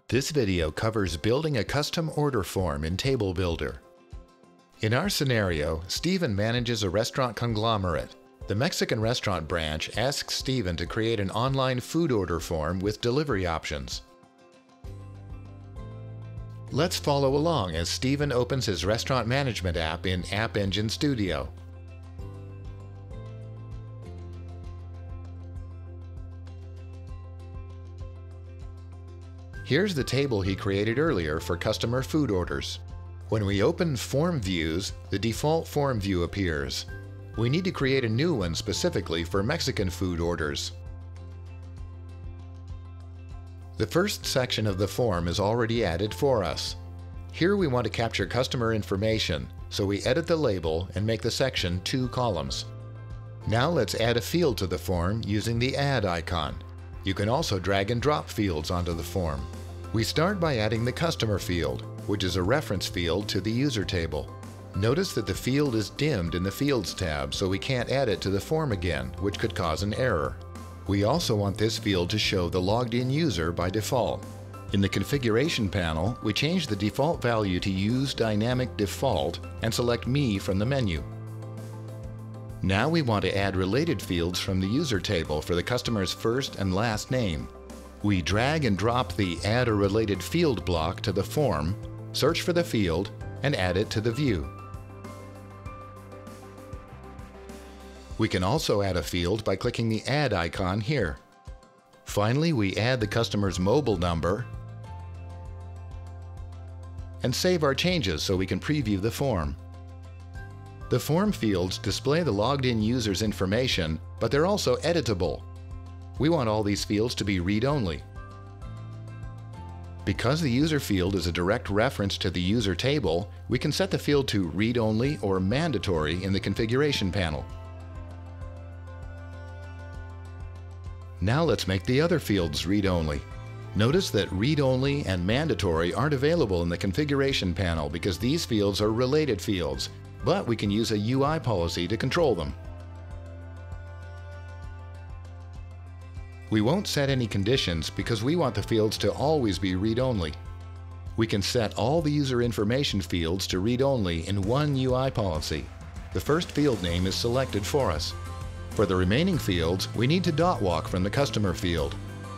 This video covers building a custom order form in Table Builder. In our scenario, Stephen manages a restaurant conglomerate. The Mexican restaurant branch asks Stephen to create an online food order form with delivery options. Let's follow along as Stephen opens his restaurant management app in App Engine Studio. Here's the table he created earlier for customer food orders. When we open Form Views, the default form view appears. We need to create a new one specifically for Mexican food orders. The first section of the form is already added for us. Here we want to capture customer information, so we edit the label and make the section 2 columns. Now let's add a field to the form using the Add icon. You can also drag and drop fields onto the form. We start by adding the customer field, which is a reference field to the user table. Notice that the field is dimmed in the Fields tab, so we can't add it to the form again, which could cause an error. We also want this field to show the logged in user by default. In the configuration panel, we change the default value to Use Dynamic Default and select Me from the menu. Now we want to add related fields from the user table for the customer's first and last name. We drag and drop the Add a Related Field block to the form, search for the field, and add it to the view. We can also add a field by clicking the Add icon here. Finally, we add the customer's mobile number and save our changes so we can preview the form. The form fields display the logged-in user's information, but they're also editable. We want all these fields to be read-only. Because the user field is a direct reference to the user table, we can set the field to read-only or mandatory in the configuration panel. Now let's make the other fields read-only. Notice that read-only and mandatory aren't available in the configuration panel because these fields are related fields, but we can use a UI policy to control them. We won't set any conditions because we want the fields to always be read-only. We can set all the user information fields to read-only in one UI policy. The first field name is selected for us. For the remaining fields, we need to dot walk from the customer field.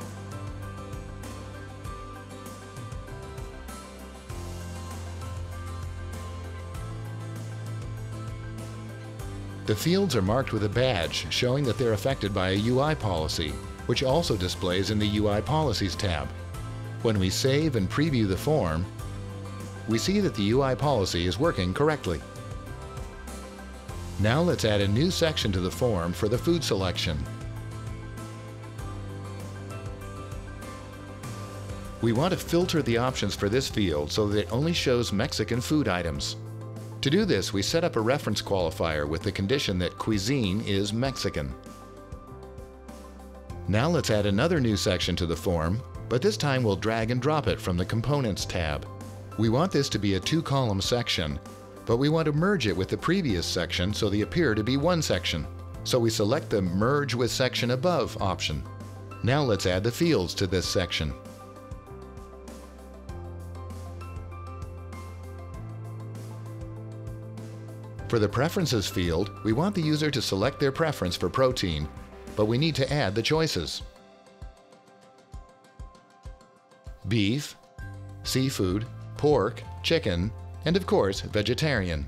The fields are marked with a badge showing that they're affected by a UI policy, which also displays in the UI Policies tab. When we save and preview the form, we see that the UI policy is working correctly. Now let's add a new section to the form for the food selection. We want to filter the options for this field so that it only shows Mexican food items. To do this, we set up a reference qualifier with the condition that cuisine is Mexican. Now let's add another new section to the form, but this time we'll drag and drop it from the Components tab. We want this to be a 2-column section, but we want to merge it with the previous section so they appear to be one section. So we select the Merge with Section Above option. Now let's add the fields to this section. For the Preferences field, we want the user to select their preference for protein, but we need to add the choices: beef, seafood, pork, chicken, and of course, vegetarian.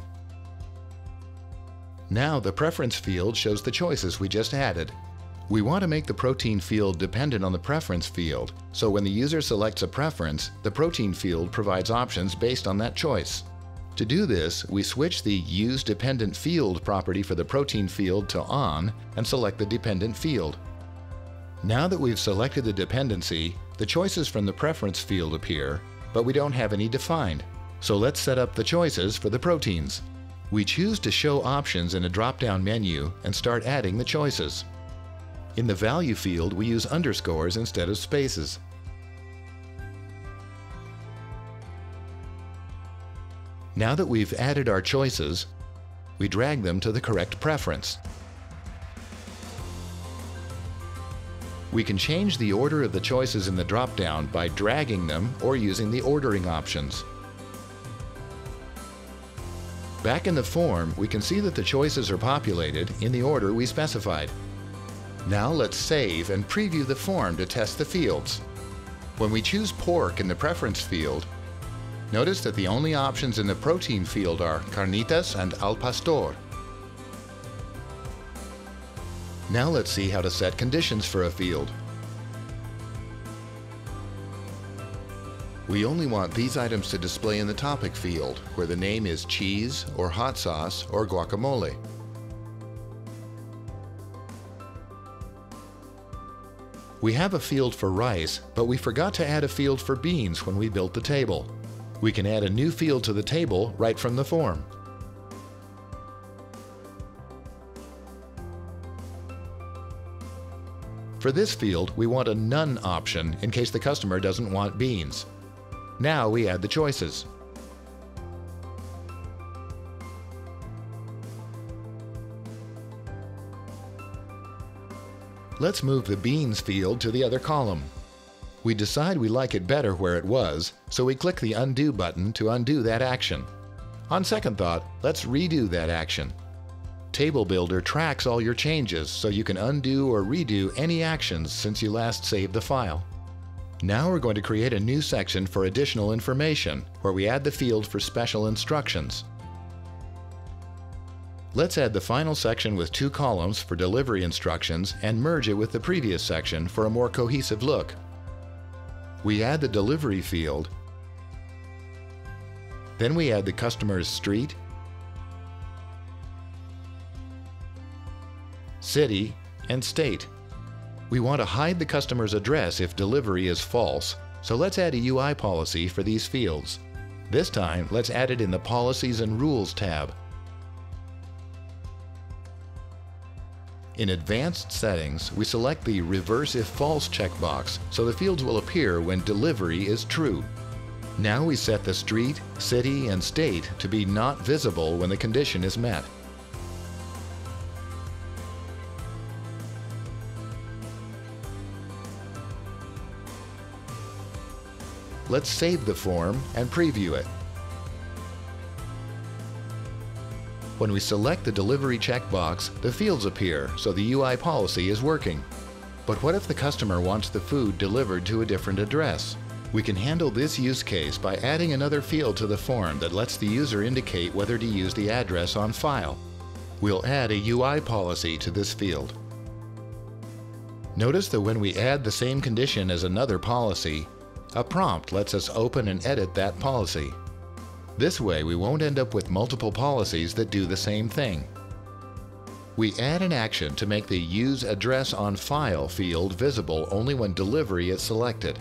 Now the Preference field shows the choices we just added. We want to make the protein field dependent on the Preference field, so when the user selects a preference, the protein field provides options based on that choice. To do this, we switch the Use Dependent Field property for the protein field to On and select the dependent field. Now that we've selected the dependency, the choices from the Preference field appear, but we don't have any defined. So let's set up the choices for the proteins. We choose to show options in a drop-down menu and start adding the choices. In the Value field, we use underscores instead of spaces. Now that we've added our choices, we drag them to the correct preference. We can change the order of the choices in the drop-down by dragging them or using the ordering options. Back in the form, we can see that the choices are populated in the order we specified. Now let's save and preview the form to test the fields. When we choose pork in the preference field, notice that the only options in the protein field are carnitas and al pastor. Now let's see how to set conditions for a field. We only want these items to display in the topic field, where the name is cheese or hot sauce or guacamole. We have a field for rice, but we forgot to add a field for beans when we built the table. We can add a new field to the table right from the form. For this field, we want a none option in case the customer doesn't want beans. Now we add the choices. Let's move the beans field to the other column. We decide we like it better where it was, so we click the undo button to undo that action. On second thought, let's redo that action. Table Builder tracks all your changes so you can undo or redo any actions since you last saved the file. Now we're going to create a new section for additional information where we add the field for special instructions. Let's add the final section with 2 columns for delivery instructions and merge it with the previous section for a more cohesive look. We add the delivery field, then we add the customer's street, city, and state. We want to hide the customer's address if delivery is false, so let's add a UI policy for these fields. This time, let's add it in the Policies and Rules tab. In Advanced Settings, we select the Reverse If False checkbox so the fields will appear when delivery is true. Now we set the street, city, and state to be not visible when the condition is met. Let's save the form and preview it. When we select the delivery checkbox, the fields appear, so the UI policy is working. But what if the customer wants the food delivered to a different address? We can handle this use case by adding another field to the form that lets the user indicate whether to use the address on file. We'll add a UI policy to this field. Notice that when we add the same condition as another policy, a prompt lets us open and edit that policy. This way, we won't end up with multiple policies that do the same thing. We add an action to make the Use Address on File field visible only when delivery is selected.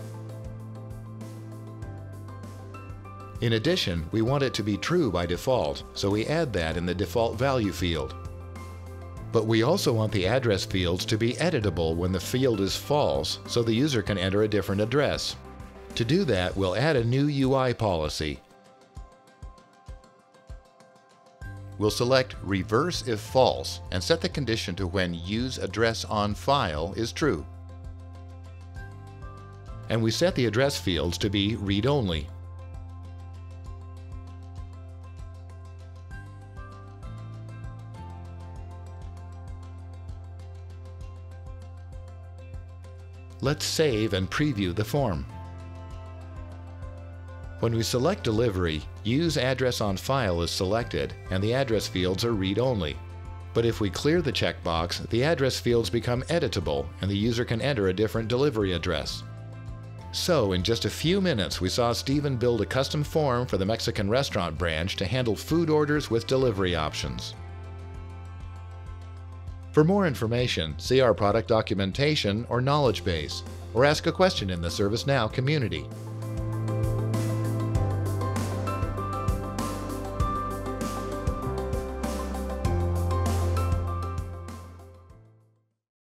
In addition, we want it to be true by default, so we add that in the default value field. But we also want the address fields to be editable when the field is false, so the user can enter a different address. To do that, we'll add a new UI policy. We'll select Reverse If False and set the condition to when Use Address on File is true. And we set the address fields to be read-only. Let's save and preview the form. When we select Delivery, Use Address on File is selected and the address fields are read-only. But if we clear the checkbox, the address fields become editable and the user can enter a different delivery address. So, in just a few minutes, we saw Stephen build a custom form for the Mexican restaurant branch to handle food orders with delivery options. For more information, see our product documentation or knowledge base, or ask a question in the ServiceNow community.